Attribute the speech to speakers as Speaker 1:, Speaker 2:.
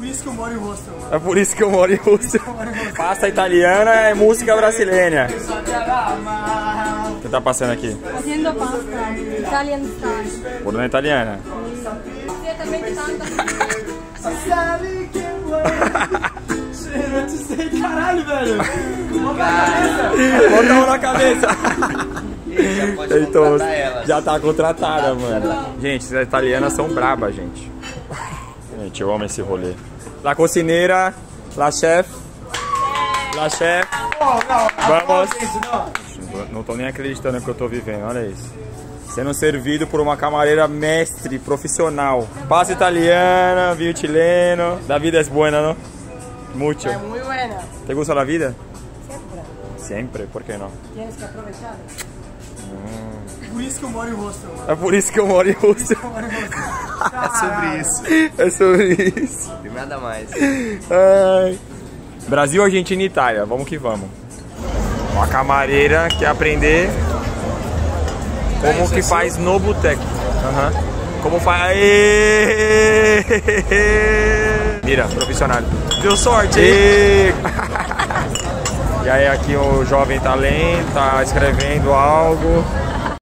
Speaker 1: isso que eu moro em hostel.
Speaker 2: É por isso que eu moro em hostel. Pasta italiana é música brasileira. O que tá passando aqui?
Speaker 3: Fazendo pasta, Italian style.
Speaker 2: Borona italiana.
Speaker 3: Você também canta.
Speaker 1: Sabe que eu te sei, caralho, velho.
Speaker 2: Bota a mão na cabeça.
Speaker 4: Já pode
Speaker 2: Então,
Speaker 4: contratar ela.
Speaker 2: já tá contratada, mano. Gente, as italianas são brabas, gente. Gente, eu amo esse rolê. La cocineira, la chef. La chef. Vamos. Não tô nem acreditando no que eu tô vivendo, olha isso. Sendo servido por uma camareira mestre, profissional. Pasta italiana, vinho chileno. La vida es buena, ¿no? Mucho.
Speaker 3: Muy buena.
Speaker 2: ¿Te gusta la vida?
Speaker 3: Siempre.
Speaker 2: Siempre, ¿por qué no?
Speaker 3: Tienes que aprovechar.
Speaker 1: Por isso que eu moro em hostel.
Speaker 2: É por isso que eu moro em hostel.
Speaker 4: É sobre isso.
Speaker 2: É sobre isso.
Speaker 4: E nada mais.
Speaker 2: Ai. Brasil, Argentina e Itália. Vamos que vamos. Uma camareira quer aprender como que faz no boteco. Como faz. Aê! Mira, profissional. Deu sorte, hein? E aí aqui o jovem talento tá escrevendo algo.